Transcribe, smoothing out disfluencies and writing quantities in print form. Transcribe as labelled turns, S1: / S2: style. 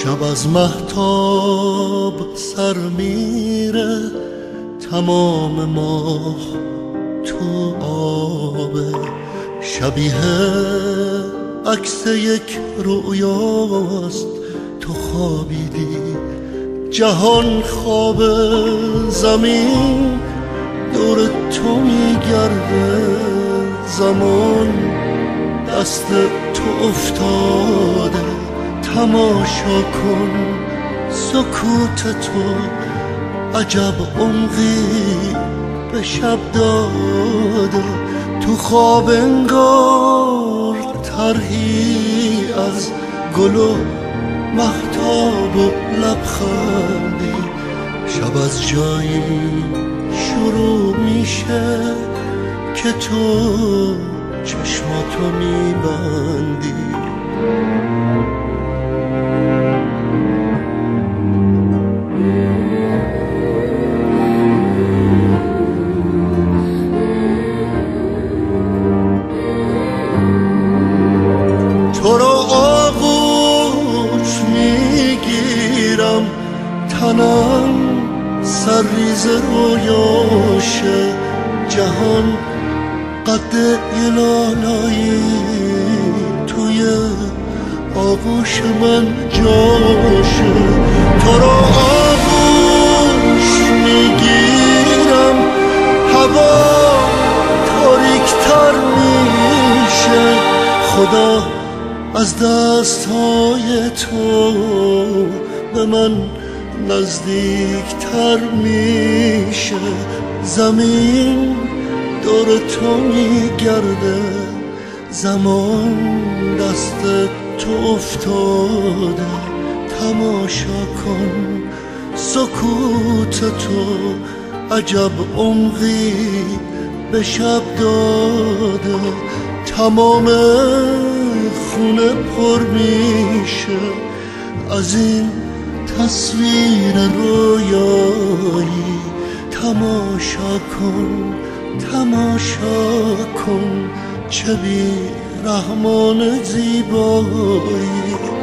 S1: شب از مهتاب سر میره، تمام ماه تو آبه، شبیه عکس یک رویاست. تو خوابیدی جهان خواب، زمین دور تو میگرده، زمان دست تو افتاده. تماشا کن سکوت تو، عجب عمقی به شب داده. تو خواب انگار طرحی از گل و مهتاب و لبخندی. شب از جایی شروع میشه که تو چشماتو میبندی. تو رو آغوش میگیرم، تنم سرریز رویاشه. جهان قد یه لالایی توی آغوش من جاشه. تو رو آغوش میگیرم، هوا تاریکتر میشه. خدا از دستهای تو به من نزدیکتر میشه. زمین دور تو میگرده، زمان دست تو افتاده. تماشا کن سکوت تو، عجب عمقی به شب داده. تمام خونه پر میشه از این تصویر رویایی. تماشا کن تماشا کن چه بی رحمان زیبایی.